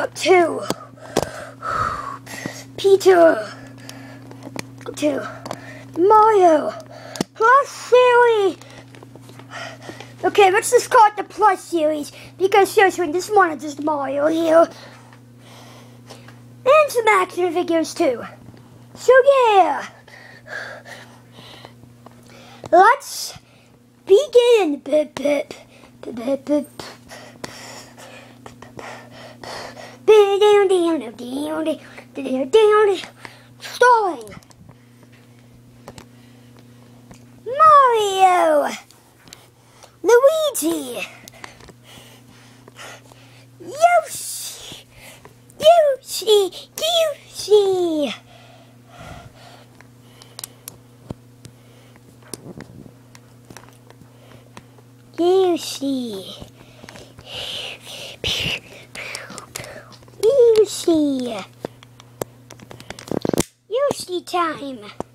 2. Peter. 2. Mario. Plus series. Okay, let's just call it the Plus series because seriously, this one is just Mario here. And some action figures too. So yeah. Let's begin. Starring Mario, Luigi, Yoshi, Yoshi time.